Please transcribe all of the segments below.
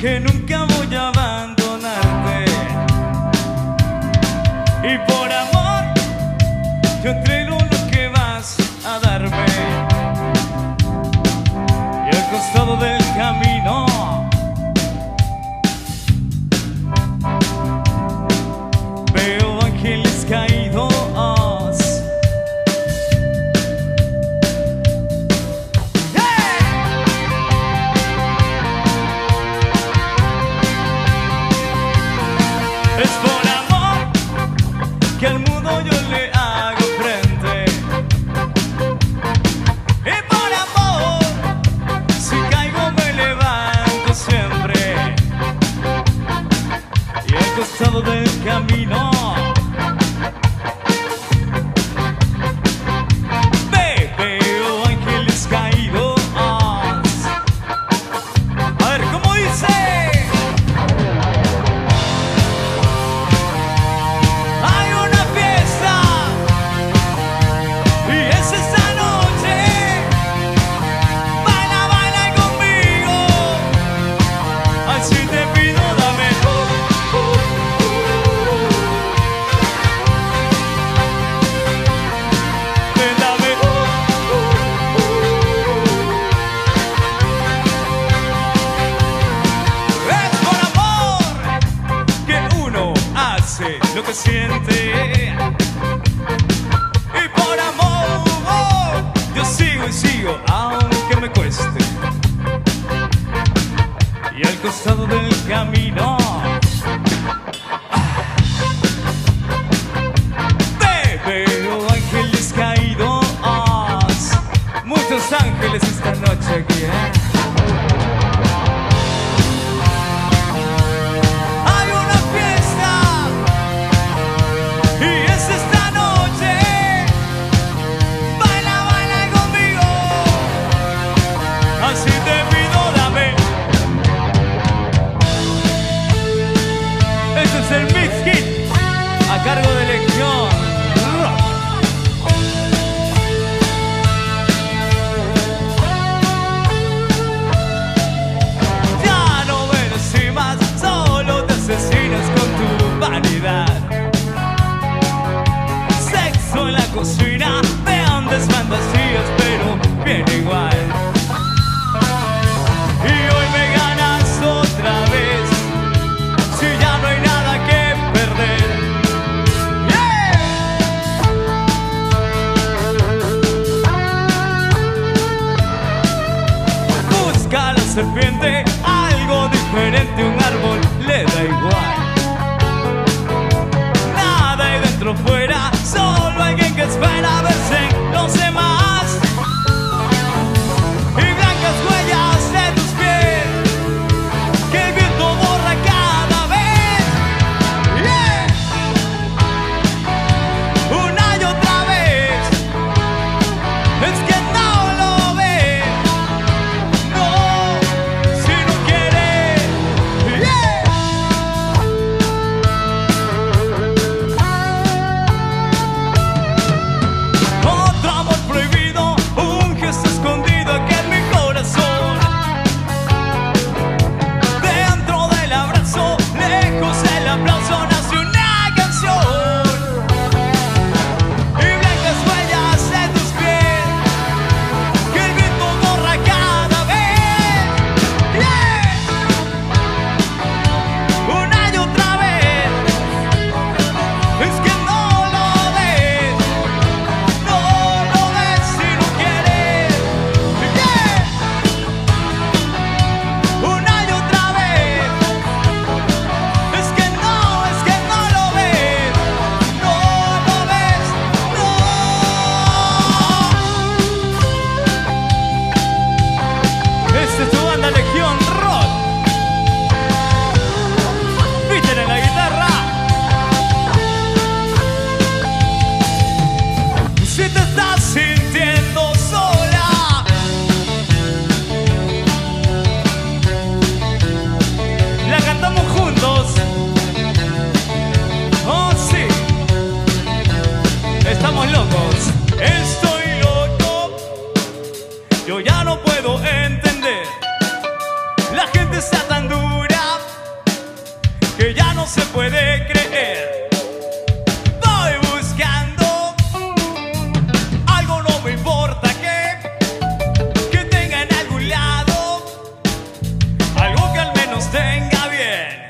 que nunca voy a abandonarte. Y por amor yo entrego lo que vas a darme. Y al costado del camino veo ángeles caídos. Es por amor que al mundo yo le hago frente. Y por amor, si caigo me levanto siempre. Y al costado del camino veo ángeles caídos. A ver, ¿cómo dice? Lo que siente. Y por amor yo sigo y sigo aunque me cueste. Y al costado del camino veo ángeles caídos. Muchos ángeles esta noche aquí, el Mix Hit a cargo de Legión Rock. Ya no me lastimas, solo te asesinas con tu vanidad. Sexo en la cocina, me andas van vacías, pero bien igual. Y hoy me ganas otra vez, si ya no hay nada que perder. Busca la serpiente, algo diferente, un árbol le da igual. Nada hay dentro fuera, solo alguien que espera verse en los demás. Y blancas huellas de tus pies que el viento borra cada vez. Una y otra vez. Es que no lo ves. No, si no quieres. Otro amor prohibido, un gesto escondido aquí en mi corazón. Dentro del abrazo, lejos del aplauso, nace una canción. Y blancas huellas de tus pies que el viento borra cada vez. Una y otra vez. Es que no lo ves. No lo ves si no quieres. Una y otra vez. Es que no lo ves. No lo ves, no. Esta es tu banda Legión Rock. Peter en la guitarra. Si te estás sintiendo sola, la cantamos juntos. Oh sí, estamos locos. Estoy loco, yo ya no puedo entender. La gente está tan dura. se puede creer. Voy buscando algo, no me importa que tenga en algún lado, algo que al menos tenga bien.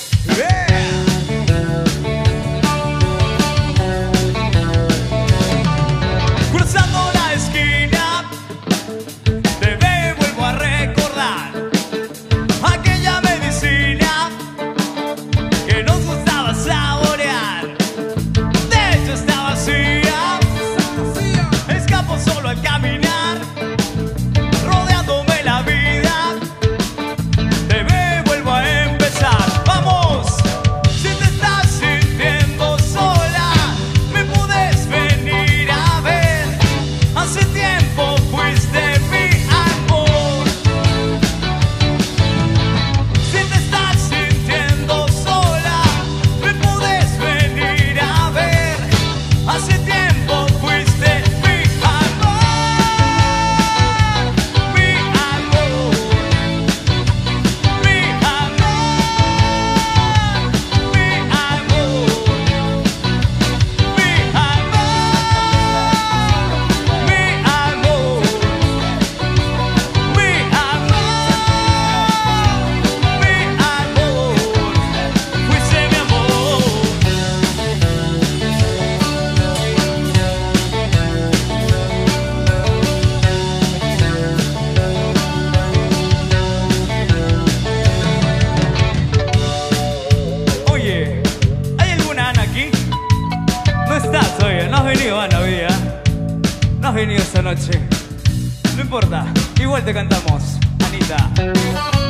Cruzando la esquina, te vuelvo a recordar aquella medicina que nos gustaba saborear. De hecho está vacía, escapo solo al caminar, rodeándome la vida. Te vuelvo a empezar. Vamos, si te estás sintiendo sola, me puedes venir a ver. Hace tiempo fuiste mi amor. Si te estás sintiendo sola, me puedes venir a ver. Hace tiempo fuiste mi amor. Mi amor. Mi amor. Mi amor. Mi amor. Mi amor. Mi amor. Fuiste mi amor. Oye, ¿hay alguna Ana aquí? No estás, oye, no has venido, Ana, hoy día. No has venido esta noche. No importa, igual te cantamos, Anita.